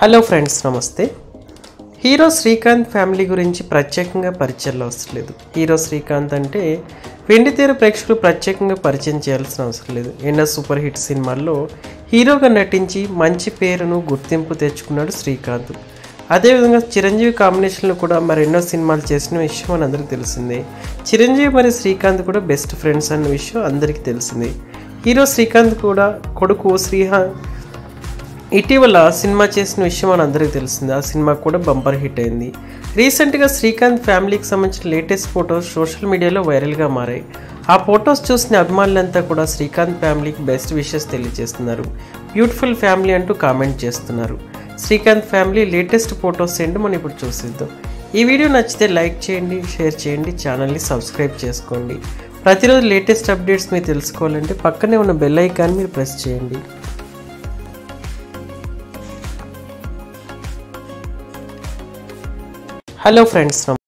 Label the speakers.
Speaker 1: Hello friends, నమస్తే. Hero Srikanth family గురించి ప్రత్యేకంగా పరిచయాలు అవసరం లేదు. హీరో శ్రీకాంత్ అంటే వెండితెర ప్రేక్షకులు ప్రత్యేకంగా పరిచయం చేయాల్సిన అవసరం లేదు. ఎన్నో సూపర్ హిట్ సినిమాల్లో హీరోగా నటించి మంచి పేరును గుర్తింపు తెచ్చుకున్నాడు శ్రీకాంత్. అదేవిధంగా చిరంజీవి కాంబినేషన్లో కూడా మరెన్నో సినిమాలు చేసిన విషయం మనందరికీ తెలిసిందే. చిరంజీవి మరియు శ్రీకాంత్ కూడా బెస్ట్ ఫ్రెండ్స్ అన్న విషయం అందరికీ తెలిసిందే. హీరో శ్రీకాంత్ కూడా కొడుకు శ్రీహాన్ ఇటీవల సినిమా చేసిన విషయం మనందరికీ తెలిసింది. ఆ సినిమా కూడా బంపర్ హిట్ అయింది. రీసెంట్గా శ్రీకాంత్ ఫ్యామిలీకి సంబంధించిన లేటెస్ట్ ఫొటోస్ సోషల్ మీడియాలో వైరల్గా మారాయి. ఆ ఫొటోస్ చూసిన అభిమానులంతా కూడా శ్రీకాంత్ ఫ్యామిలీకి బెస్ట్ విషెస్ తెలియజేస్తున్నారు. బ్యూటిఫుల్ ఫ్యామిలీ అంటూ కామెంట్ చేస్తున్నారు. శ్రీకాంత్ ఫ్యామిలీ లేటెస్ట్ ఫొటోస్ ఏంటో మనం ఇప్పుడు చూసిద్దాం. ఈ వీడియో నచ్చితే లైక్ చేయండి, షేర్ చేయండి, ఛానల్ని సబ్స్క్రైబ్ చేసుకోండి. ప్రతిరోజు లేటెస్ట్ అప్డేట్స్ మీరు తెలుసుకోవాలంటే పక్కనే ఉన్న బెల్ ఐకాన్ మీరు ప్రెస్ చేయండి. Hello friends.